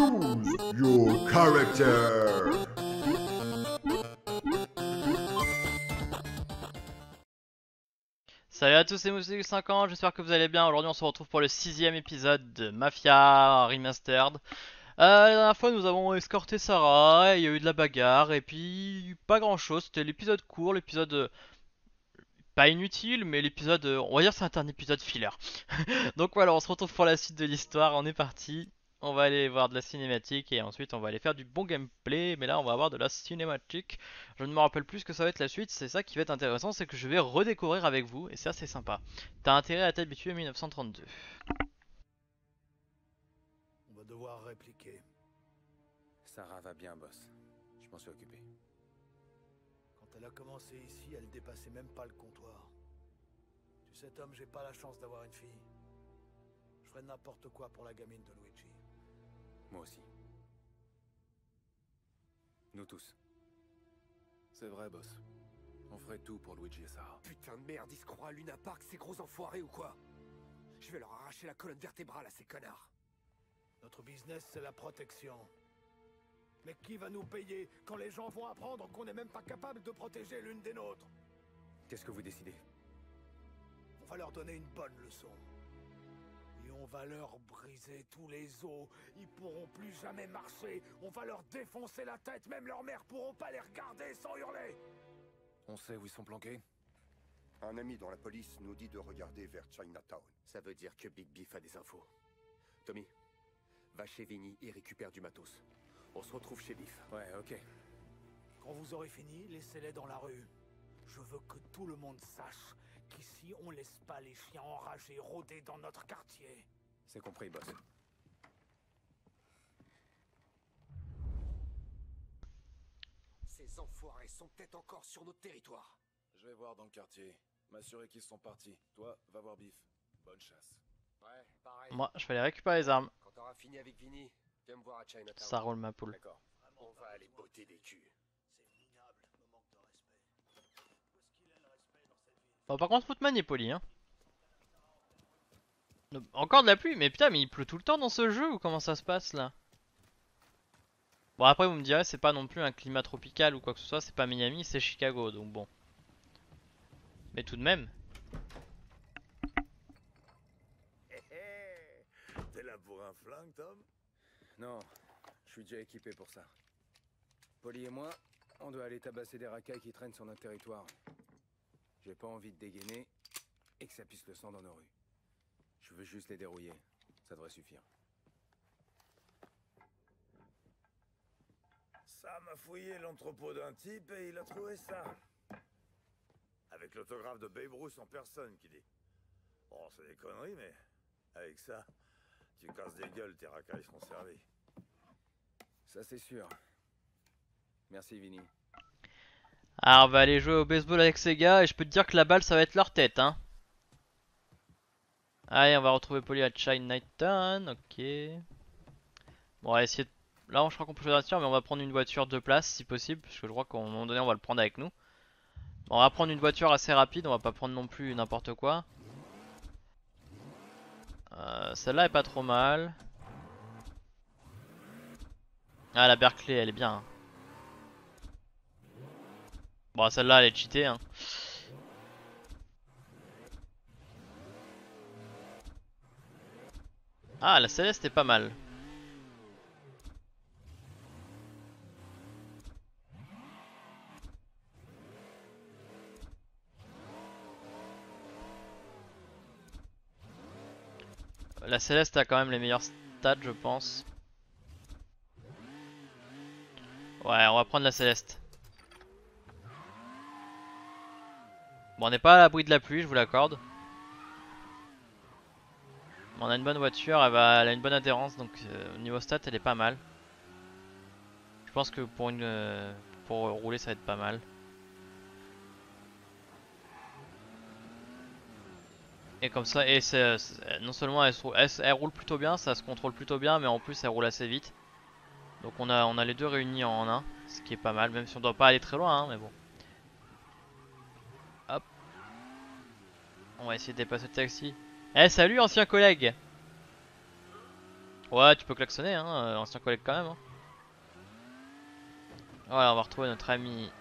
Choose your character. Salut à tous, c'est Moussi50, j'espère que vous allez bien. Aujourd'hui on se retrouve pour le 6ème épisode de Mafia Remastered. La dernière fois nous avons escorté Sarah, il y a eu de la bagarre et puis pas grand chose. C'était l'épisode court, l'épisode pas inutile mais l'épisode, on va dire c'est un épisode filler. Donc voilà, on se retrouve pour la suite de l'histoire, on est parti. On va aller voir de la cinématique et ensuite on va aller faire du bon gameplay. Mais là on va avoir de la cinématique. Je ne me rappelle plus ce que ça va être la suite. C'est ça qui va être intéressant, c'est que je vais redécouvrir avec vous. Et ça c'est sympa. T'as intérêt à t'habituer à 1932. On va devoir répliquer. Sarah va bien, boss. Je m'en suis occupé. Quand elle a commencé ici, elle dépassait même pas le comptoir. Tu sais, Tom, j'ai pas la chance d'avoir une fille. Je ferais n'importe quoi pour la gamine de Luigi. Moi aussi. Nous tous. C'est vrai, boss. On ferait tout pour Luigi et Sarah. Putain de merde, ils se croient à Luna Park, ces gros enfoirés ou quoi? Je vais leur arracher la colonne vertébrale à ces connards. Notre business, c'est la protection. Mais qui va nous payer quand les gens vont apprendre qu'on n'est même pas capable de protéger l'une des nôtres? Qu'est-ce que vous décidez? On va leur donner une bonne leçon. Et on va leur briser tous les os. Ils pourront plus jamais marcher. On va leur défoncer la tête. Même leurs mères pourront pas les regarder sans hurler. On sait où ils sont planqués? Un ami dans la police nous dit de regarder vers Chinatown. Ça veut dire que Big Beef a des infos. Tommy, va chez Vinny et récupère du matos. On se retrouve chez Biff. Ouais, ok. Quand vous aurez fini, laissez-les dans la rue. Je veux que tout le monde sache qu'ici, on laisse pas les chiens enragés rôder dans notre quartier. C'est compris, boss. Ces enfoirés sont peut-être encore sur notre territoire. Je vais voir dans le quartier. M'assurer qu'ils sont partis. Toi, va voir Biff. Bonne chasse. Ouais, pareil. Moi je vais aller récupérer les armes. Quand t'auras fini avec Vinny, viens me voir à Chinatown. Ça roule ma poule. D'accord. On va aller botter des culs. C'est minable, me manque de respect. Où est-ce qu'il est le respect dans cette ville? Bon, par contre Footman est poli hein. Encore de la pluie, mais putain mais il pleut tout le temps dans ce jeu ou comment ça se passe là? Bon après vous me direz c'est pas non plus un climat tropical ou quoi que ce soit, c'est pas Miami, c'est Chicago donc bon. Mais tout de même. T'es là pour un flingue, Tom? Non, je suis déjà équipé pour ça. Polly et moi, on doit aller tabasser des racailles qui traînent sur notre territoire. J'ai pas envie de dégainer et que ça pisse le sang dans nos rues. Je veux juste les dérouiller. Ça devrait suffire. Sam a fouillé l'entrepôt d'un type et il a trouvé ça. Avec l'autographe de Babe Ruth en personne qui dit. Bon, c'est des conneries, mais avec ça, tu casses des gueules, tes racailles seront servies. Ça c'est sûr. Merci Vinny. Alors on va aller jouer au baseball avec ces gars et je peux te dire que la balle ça va être leur tête hein. Allez on va retrouver Polly à Chinatown, ok. Bon on va essayer de... Là je crois qu'on peut choisir la voiture mais on va prendre une voiture de place si possible. Parce que je crois qu'à un moment donné on va le prendre avec nous. Bon, on va prendre une voiture assez rapide, on va pas prendre non plus n'importe quoi. Celle-là est pas trop mal. Ah la Berkeley elle est bien hein. Bon celle-là elle est cheatée hein. Ah la Céleste est pas mal. La Céleste a quand même les meilleurs stats je pense. Ouais on va prendre la Céleste. Bon on n'est pas à l'abri de la pluie je vous l'accorde. On a une bonne voiture, elle a une bonne adhérence donc au niveau stat elle est pas mal. Je pense que pour rouler ça va être pas mal. Et comme ça, et non seulement elle roule plutôt bien, ça se contrôle plutôt bien, mais en plus elle roule assez vite. Donc on a les deux réunis en un, ce qui est pas mal, même si on doit pas aller très loin, hein, mais bon. Hop. On va essayer de dépasser le taxi. Eh salut ancien collègue. Ouais, tu peux klaxonner, hein, ancien collègue quand même. Hein. Voilà, on va retrouver notre ami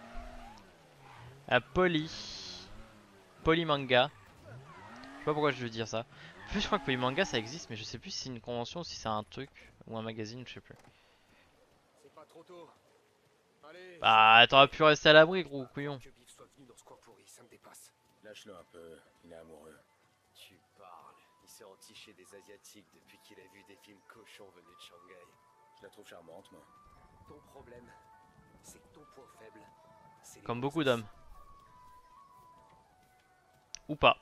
Polymanga. Je sais pas pourquoi je veux dire ça. En fait, je crois que Polymanga ça existe, mais je sais plus si c'est une convention ou si c'est un truc ou un magazine, je sais plus. C'est pas trop tôt. Allez. Bah, t'aurais pu rester à l'abri, gros couillon. Que Biff soit venu dans ce coin pourri, ça me dépasse. Lâche-le un peu, il est amoureux. Tu parles. Il s'est entiché des Asiatiques depuis qu'il a vu des films cochons venus de Shanghai. Je la trouve charmante, moi. Ton problème, c'est que ton point faible, c'est les Comme beaucoup princesses. d'hommes. Ou pas.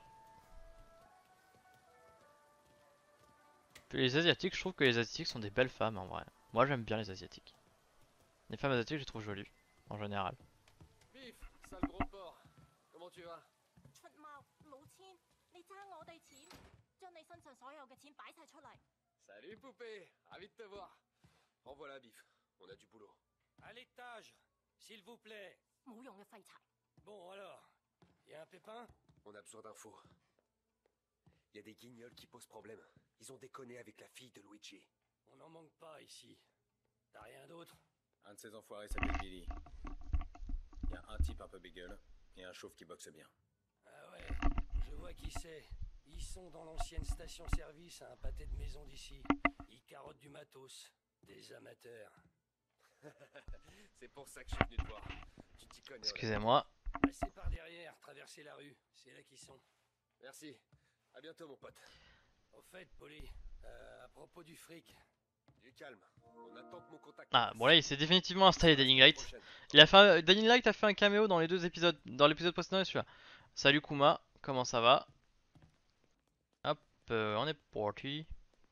Puis les asiatiques, je trouve que les asiatiques sont des belles femmes en vrai. Moi j'aime bien les asiatiques. Les femmes asiatiques je les trouve jolies, en général. Biff, sale gros porc. Comment tu vas? 出貓老千，你爭我哋錢，將你身上所有嘅錢擺晒出嚟。 Salut poupée, ravi de te voir. En voilà Biff, on a du boulot. À l'étage, s'il vous plaît. 冇用嘅廢柴。 Bon alors, y a un pépin? On a besoin d'infos. Il y a des guignols qui posent problème. Ils ont déconné avec la fille de Luigi. On n'en manque pas ici. T'as rien d'autre? Un de ces enfoirés s'appelle Billy. Il y a un type un peu bégueule et un chauve qui boxe bien. Ah ouais, je vois qui c'est. Ils sont dans l'ancienne station-service à un pâté de maison d'ici. Ils carottent du matos. Des amateurs. C'est pour ça que je suis venu te voir. Tu t'y connais. Excusez-moi. Passez par derrière, traversez la rue. C'est là qu'ils sont. Merci. À bientôt mon pote. Au fait, Polly, à propos du fric, Du calme. On attend que mon contact. Ah bon là il s'est définitivement installé Dying Light. Prochaine. Il a fait Dying Light a fait un caméo dans les deux épisodes, dans l'épisode précédent et celui-là. Salut Kuma, comment ça va? Hop, on est parti.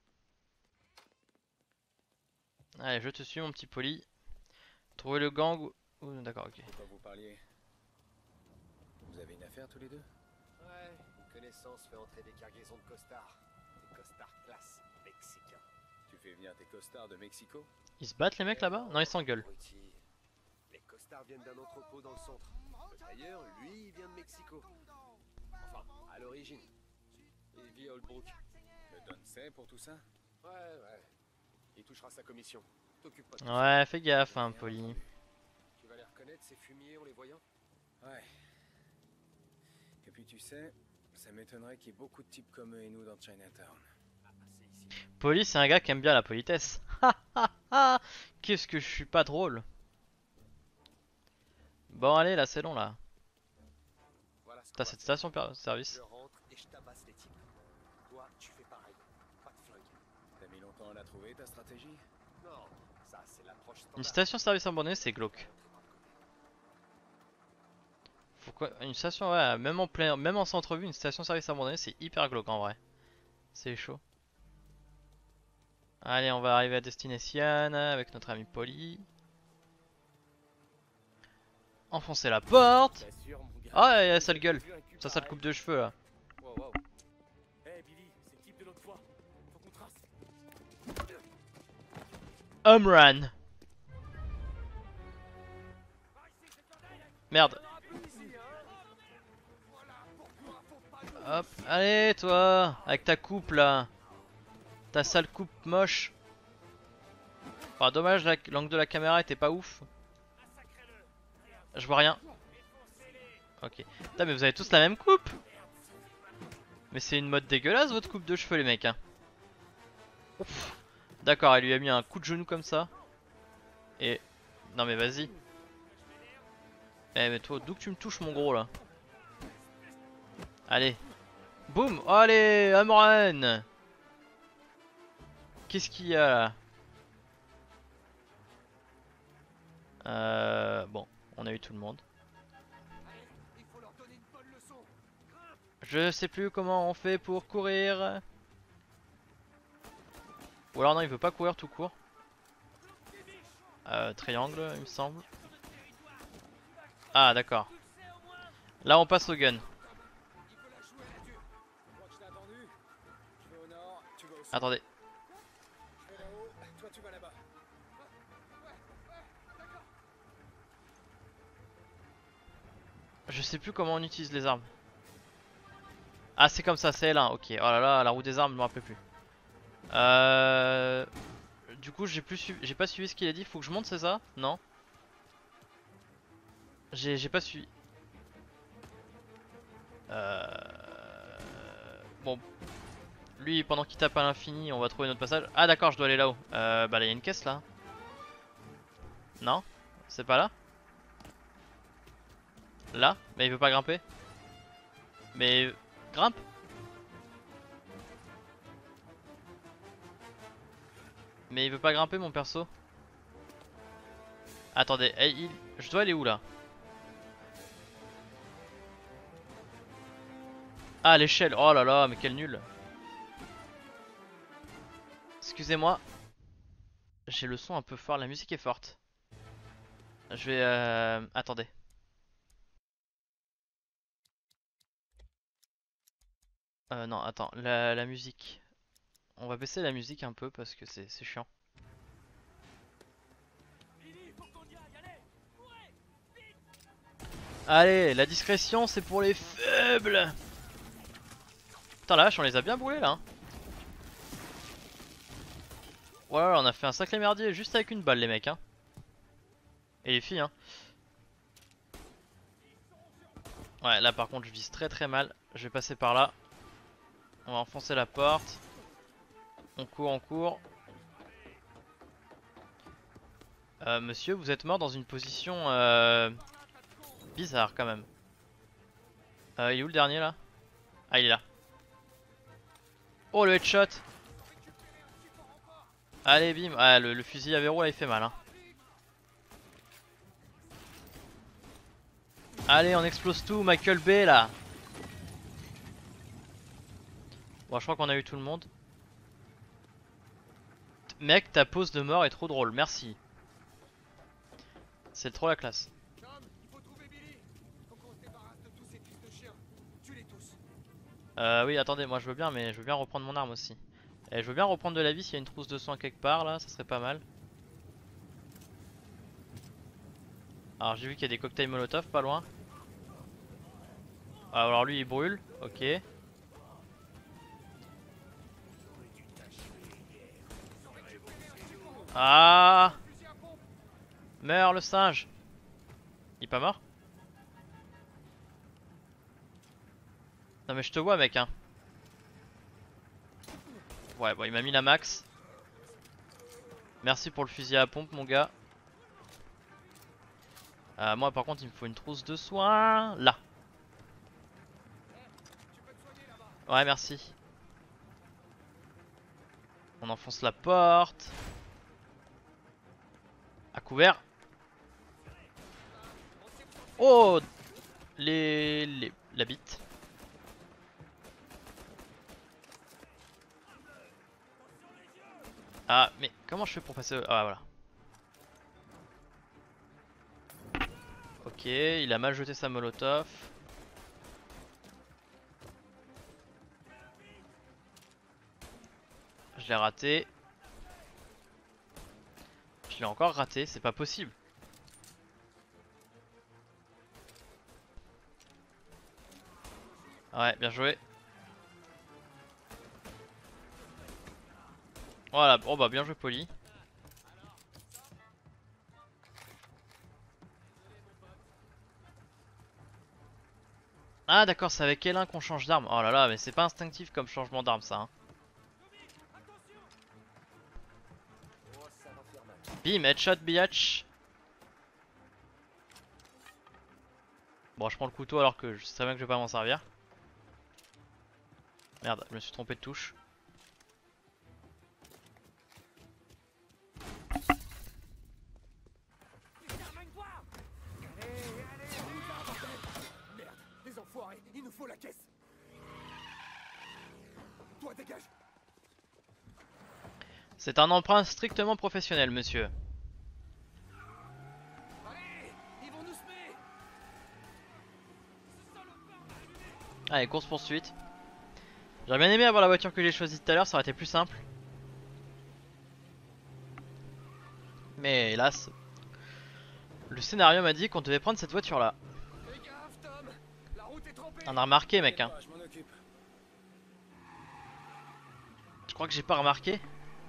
Allez, je te suis mon petit Poli. Trouver le gang ou... D'accord, ok. De quoi vous parliez? Vous avez une affaire tous les deux? Ouais, une connaissance fait entrer des cargaisons de costards. Des costards classe mexicains. Tu fais venir tes costards de Mexico? Ils se battent les mecs là-bas? Non, ils s'engueulent. Abruti. Les costards viennent d'un entrepôt dans le centre. D'ailleurs, lui, il vient de Mexico. Enfin, à l'origine. Il vit à Holbrook. Le Don sait pour tout ça? Ouais. Il touchera sa commission. T'occupe pas de Ouais, fais gaffe, hein, Poli. Tu vas les reconnaître, ces fumiers, en les voyant? Ouais. Et puis tu sais, ça m'étonnerait qu'il y ait beaucoup de types comme eux et nous dans Chinatown. C'est ici. Poli, c'est un gars qui aime bien la politesse. Qu'est-ce que je suis pas drôle. Bon, allez, là, c'est long là. Voilà ce qu'on T'as va cette faire. station-service. Je rentre et je tabasse les types. Toi, tu fais pareil. Pas de flingue. T'as mis longtemps à la trouver ta stratégie? Non, ça c'est l'approche standard. Une station-service abandonnée, c'est glauque. Pourquoi une station, ouais, même en plein, même en centre-ville, une station-service abandonnée, c'est hyper glauque en vrai. C'est chaud. Allez, on va arriver à Destination avec notre ami Poli. Enfoncer la porte. t'assures, mon gars. Ah, il y a sale gueule. J'ai vu un cul Ça, sale pareil. coupe de cheveux là. Wow. Hey Billy, c'est le type de l'autre fois. Faut qu'on trace. Run. Merde. Hop, allez toi, avec ta coupe là. Ta sale coupe moche. Enfin, dommage, l'angle de la caméra était pas ouf. Je vois rien. Ok. Putain, mais vous avez tous la même coupe. Mais c'est une mode dégueulasse votre coupe de cheveux les mecs hein. D'accord, elle lui a mis un coup de genou comme ça. Et... Non mais vas-y. Eh mais toi, d'où que tu me touches mon gros là? Allez. Boum. Allez, Amran. Qu'est-ce qu'il y a là? Bon, on a eu tout le monde. Il faut leur donner une bonne leçon. Je sais plus comment on fait pour courir. Ou alors non, il veut pas courir tout court. Triangle, il me semble. Ah d'accord. Là on passe au gun. Il peut la jouer la dure. Je crois que je t'ai attendu. Je vais au nord, tu vas au sud. Attendez. Je vais là-haut, toi tu vas là-bas. Je sais plus comment on utilise les armes. Ah c'est comme ça, c'est L1, ok. Oh là là, la roue des armes, je me rappelle plus. Du coup j'ai pas suivi ce qu'il a dit. Faut que je monte, c'est ça? Non. J'ai pas suivi. Bon. Lui pendant qu'il tape à l'infini on va trouver notre passage. Ah d'accord, je dois aller là-haut. Bah là il y a une caisse là. Non? C'est pas là? Là? Mais il veut pas grimper? Mais grimpe! Mais il veut pas grimper mon perso. Attendez, je dois aller où là? Ah l'échelle, oh là là, mais quel nul. Excusez-moi. J'ai le son un peu fort, la musique est forte. Je vais... Attendez. Non, attends, la musique. On va baisser la musique un peu parce que c'est chiant. Allez, la discrétion c'est pour les faibles. Putain la vache, on les a bien brûlés là hein. Voilà, on a fait un sacré merdier juste avec une balle les mecs hein. Et les filles hein. Ouais là par contre je vise très très mal. Je vais passer par là. On va enfoncer la porte. On court, on court. Monsieur, vous êtes mort dans une position bizarre quand même. Il est où le dernier là? Ah il est là. Oh le headshot. Allez bim. Ah le fusil à verrou là il fait mal hein. Allez on explose tout Michael Bay là. Bon je crois qu'on a eu tout le monde. Mec ta pose de mort est trop drôle, merci. C'est trop la classe. Tom, il faut trouver Billy. Faut qu'on se débarrasse de tous ces fils de chiens. Tue-les tous. Oui attendez, moi je veux bien mais je veux bien reprendre mon arme aussi. Et je veux bien reprendre de la vie s'il y a une trousse de soins quelque part là, ça serait pas mal. Alors j'ai vu qu'il y a des cocktails molotov pas loin. Alors lui il brûle, ok. Ah! Meurs le singe! Il est pas mort? Non mais je te vois mec hein. Ouais bon il m'a mis la max. Merci pour le fusil à pompe mon gars. Moi par contre il me faut une trousse de soins. Là. Ouais merci. On enfonce la porte. À couvert. Oh la bite. Ah mais comment je fais pour passer... Ah voilà. Ok, il a mal jeté sa molotov. Je l'ai raté. Je l'ai encore raté, c'est pas possible. Ouais, bien joué. Voilà, oh bah bien joué Poli. Ah d'accord, c'est avec L1 qu'on change d'arme. Oh là là, mais c'est pas instinctif comme changement d'arme ça hein. Bim, headshot biatch. Bon je prends le couteau alors que je sais bien que je vais pas m'en servir. Merde, je me suis trompé de touche. Merde, les enfoirés, il nous faut la caisse. Toi dégage. C'est un emprunt strictement professionnel monsieur. Allez, ils vont nous semer. Allez, course poursuite. J'aurais bien aimé avoir la voiture que j'ai choisie tout à l'heure, ça aurait été plus simple. Mais hélas, le scénario m'a dit qu'on devait prendre cette voiture là. Fais gaffe, Tom. La route est trempée. On a remarqué mec hein. Je m'en occupe. Je crois que j'ai pas remarqué.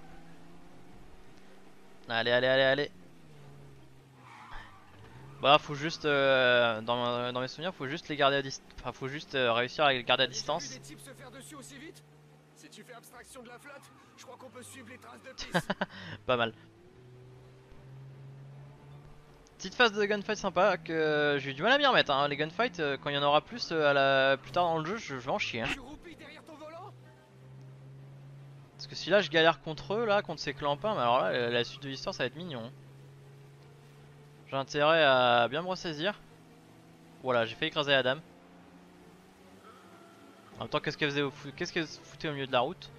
Allez, allez, allez, allez. Bah faut juste dans mes souvenirs faut juste les garder à distance. Enfin faut juste réussir à les garder à distance. Des types se faire dessus aussi vite. Si tu fais abstraction de la flotte, je crois qu'on peut suivre les traces de piste. Pas mal. Petite phase de gunfight sympa que j'ai eu du mal à m'y remettre hein. Les gunfights quand il y en aura plus plus tard dans le jeu je vais en chier hein. Tu roupilles derrière ton volant. Parce que si là je galère contre eux là, contre ces clampins, mais alors là la suite de l'histoire ça va être mignon hein. J'ai intérêt à bien me ressaisir. Voilà, j'ai fait écraser la dame. En même temps, qu'est-ce qu'elle faisait qu'est-ce qu'elle foutait au milieu de la route?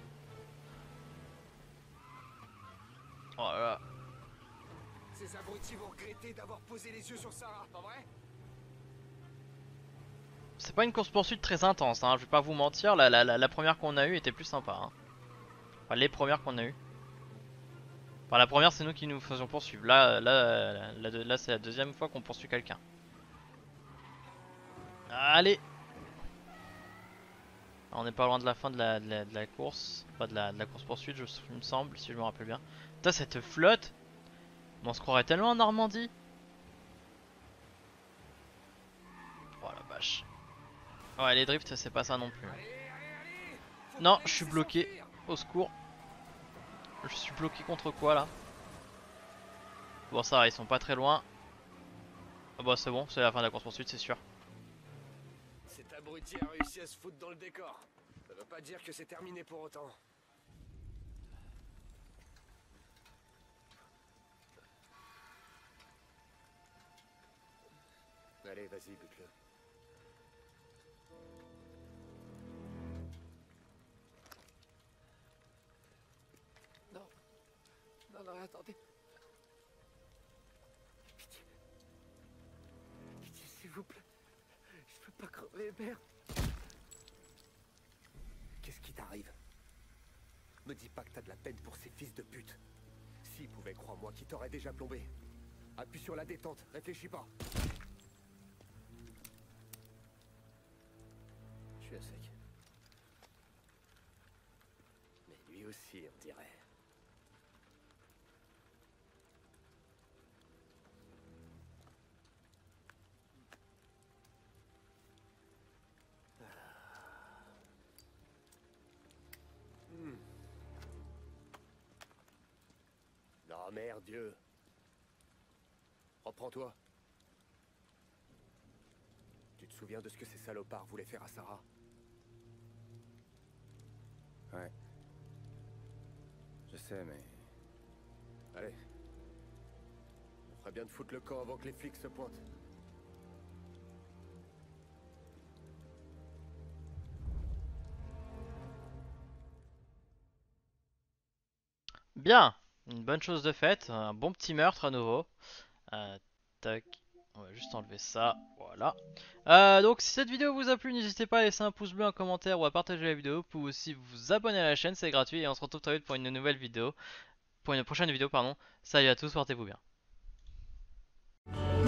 Oh là là. Ces abrutis vont regretter d'avoir posé les yeux sur Sarah, pas vrai? C'est pas une course poursuite très intense, hein, je vais pas vous mentir. La première qu'on a eue était plus sympa. Hein. Enfin, les premières qu'on a eues. Enfin, la première, c'est nous qui nous faisions poursuivre. Là c'est la deuxième fois qu'on poursuit quelqu'un. Allez! On n'est pas loin de la fin de la course. Pas de la course poursuite, il me semble, si je me rappelle bien. Putain, cette flotte! On se croirait tellement en Normandie! Oh la vache. Ouais, les drifts, c'est pas ça non plus. Non, je suis bloqué. Au secours. Je suis bloqué contre quoi là? Bon, ça va, ils sont pas très loin. Ah bah, c'est bon, c'est la fin de la course poursuite, c'est sûr. Cet abruti a réussi à se foutre dans le décor. Ça veut pas dire que c'est terminé pour autant. Allez, vas-y, bute-le. Non. Non, non, attendez. Pitié. Pitié, s'il vous plaît. Je peux pas crever, merde. Qu'est-ce qui t'arrive? Me dis pas que t'as de la peine pour ces fils de pute. S'ils pouvaient, crois-moi, qui t'aurait déjà plombé. Appuie sur la détente, réfléchis pas. Je suis à sec. Mais lui aussi, on dirait. Non, merde, Dieu. Reprends-toi. Tu te souviens de ce que ces salopards voulaient faire à Sarah? Ouais. Je sais, mais... Allez. On ferait bien de foutre le camp avant que les flics se pointent. Bien, une bonne chose de faite, un bon petit meurtre à nouveau. Tac, on va juste enlever ça, voilà. Donc si cette vidéo vous a plu, n'hésitez pas à laisser un pouce bleu, un commentaire ou à partager la vidéo. Vous pouvez aussi vous abonner à la chaîne, c'est gratuit. Et on se retrouve très vite pour une nouvelle vidéo, pour une prochaine vidéo, pardon. Salut à tous, portez-vous bien.